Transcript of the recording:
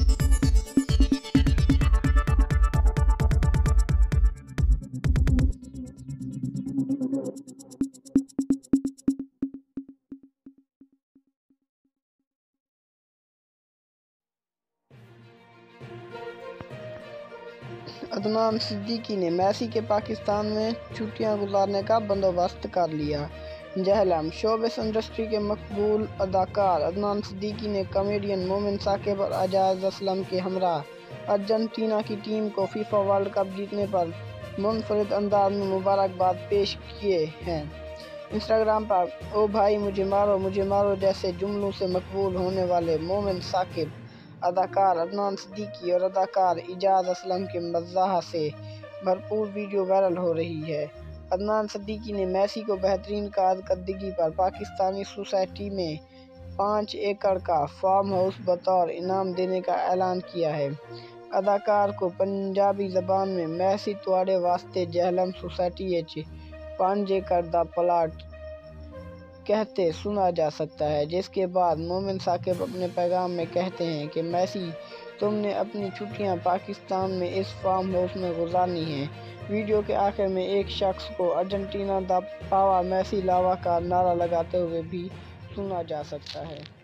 عدنان صدیقی نے میسی کے پاکستان میں چھٹیاں گزارنے کا بندوبست کر لیا۔ جہلم: شوبز انڈسٹری کے مقبول اداکار عدنان صدیقی نے کامیڈین مومن ثاقب اور اعجاز اسلم کے ہمراہ ارجنٹینا کی ٹیم کو فیفا ورلڈ کپ جیتنے پر منفرد انداز میں مبارکباد پیش کیے ہیں۔ انسٹاگرام پر "او بھائی مجھے مارو" جیسے جملوں سے مقبول ہونے والے مومن ثاقب اداکار عدنان صدیقی اور اداکار اعجاز اسلم کے مزاح سے بھرپور ویڈیو وائرل ہو رہی ہے۔ عدنان صدیقی نے میسی کو بہترین کارکردگی پر پاکستانی سوسائٹی میں 5 ایکڑ کا فارم ہاؤس بطور انعام دینے کا اعلان کیا ہے۔ اداکار کو پنجابی زبان میں "میسی تواڈے واسطے جہلم سوسائٹی اچ 5 ایکڑ دا پلاٹ" کہتے سنا جا سکتا ہے، جس کے بعد مومن ثاقب اپنے پیغام میں کہتے ہیں کہ میسی تم نے اپنی چھٹیاں پاکستان میں اس فارم ہاؤس میں گزارنی ہیں۔ ویڈیو کے آخر میں ایک شخص کو "ارجنٹینا دا پاوا میسی لاوا" کا نعرہ لگاتے ہوئے بھی سنا جا سکتا ہے۔